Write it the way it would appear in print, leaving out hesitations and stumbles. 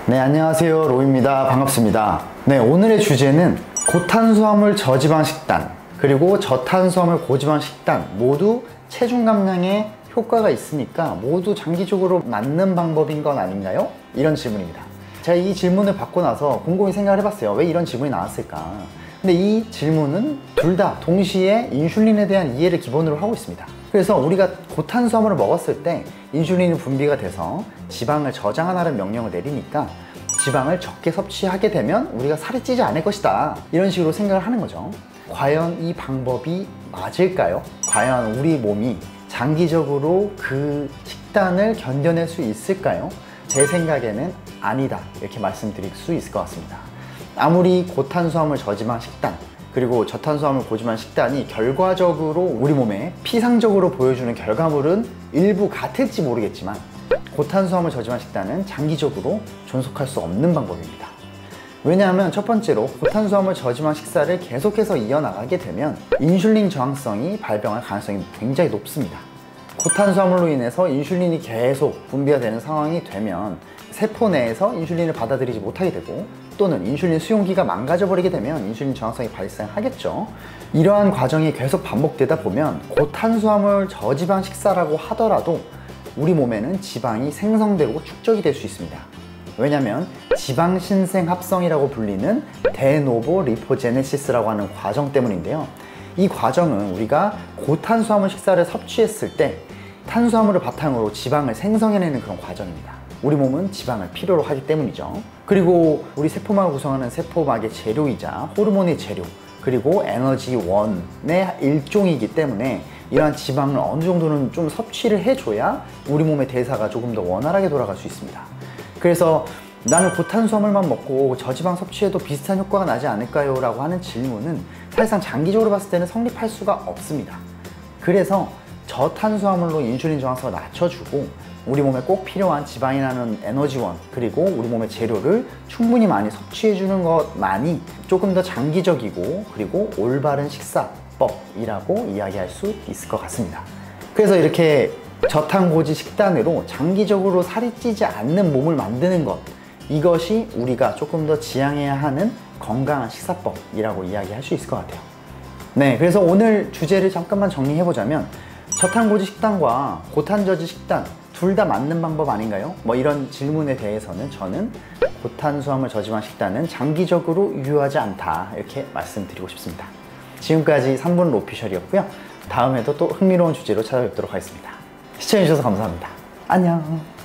네, 안녕하세요. 로입니다. 반갑습니다. 네, 오늘의 주제는 고탄수화물 저지방 식단 그리고 저탄수화물 고지방 식단 모두 체중 감량에 효과가 있으니까 모두 장기적으로 맞는 방법인 건 아닌가요? 이런 질문입니다. 제가 이 질문을 받고 나서 곰곰이 생각을 해봤어요. 왜 이런 질문이 나왔을까? 근데 이 질문은 둘 다 동시에 인슐린에 대한 이해를 기본으로 하고 있습니다. 그래서 우리가 고탄수화물을 먹었을 때 인슐린이 분비가 돼서 지방을 저장하라는 명령을 내리니까 지방을 적게 섭취하게 되면 우리가 살이 찌지 않을 것이다, 이런 식으로 생각을 하는 거죠. 과연 이 방법이 맞을까요? 과연 우리 몸이 장기적으로 그 식단을 견뎌낼 수 있을까요? 제 생각에는 아니다, 이렇게 말씀드릴 수 있을 것 같습니다. 아무리 고탄수화물 저지방 식단 그리고 저탄수화물 고지방 식단이 결과적으로 우리 몸에 피상적으로 보여주는 결과물은 일부 같을지 모르겠지만 고탄수화물 저지방 식단은 장기적으로 존속할 수 없는 방법입니다. 왜냐하면 첫 번째로 고탄수화물 저지방 식사를 계속해서 이어나가게 되면 인슐린 저항성이 발병할 가능성이 굉장히 높습니다. 고탄수화물로 인해서 인슐린이 계속 분비가 되는 상황이 되면 세포 내에서 인슐린을 받아들이지 못하게 되고, 또는 인슐린 수용기가 망가져 버리게 되면 인슐린 저항성이 발생하겠죠. 이러한 과정이 계속 반복되다 보면 고탄수화물 저지방 식사라고 하더라도 우리 몸에는 지방이 생성되고 축적이 될 수 있습니다. 왜냐하면 지방 신생 합성이라고 불리는 데노보 리포제네시스라고 하는 과정 때문인데요. 이 과정은 우리가 고탄수화물 식사를 섭취했을 때 탄수화물을 바탕으로 지방을 생성해내는 그런 과정입니다. 우리 몸은 지방을 필요로 하기 때문이죠. 그리고 우리 세포막을 구성하는 세포막의 재료이자 호르몬의 재료, 그리고 에너지원의 일종이기 때문에 이러한 지방을 어느 정도는 좀 섭취를 해줘야 우리 몸의 대사가 조금 더 원활하게 돌아갈 수 있습니다. 그래서 나는 고탄수화물만 먹고 저지방 섭취해도 비슷한 효과가 나지 않을까요? 라고 하는 질문은 사실상 장기적으로 봤을 때는 성립할 수가 없습니다. 그래서 저탄수화물로 인슐린 저항성을 낮춰주고 우리 몸에 꼭 필요한 지방이라는 에너지원 그리고 우리 몸의 재료를 충분히 많이 섭취해주는 것만이 조금 더 장기적이고 그리고 올바른 식사법이라고 이야기할 수 있을 것 같습니다. 그래서 이렇게 저탄고지 식단으로 장기적으로 살이 찌지 않는 몸을 만드는 것, 이것이 우리가 조금 더 지향해야 하는 건강한 식사법이라고 이야기할 수 있을 것 같아요. 네, 그래서 오늘 주제를 잠깐만 정리해보자면 저탄고지 식단과 고탄저지 식단 둘 다 맞는 방법 아닌가요? 뭐 이런 질문에 대해서는 저는 고탄수화물 저지방 식단은 장기적으로 유효하지 않다, 이렇게 말씀드리고 싶습니다. 지금까지 3분 로피셜이었고요. 다음에도 또 흥미로운 주제로 찾아뵙도록 하겠습니다. 시청해주셔서 감사합니다. 안녕.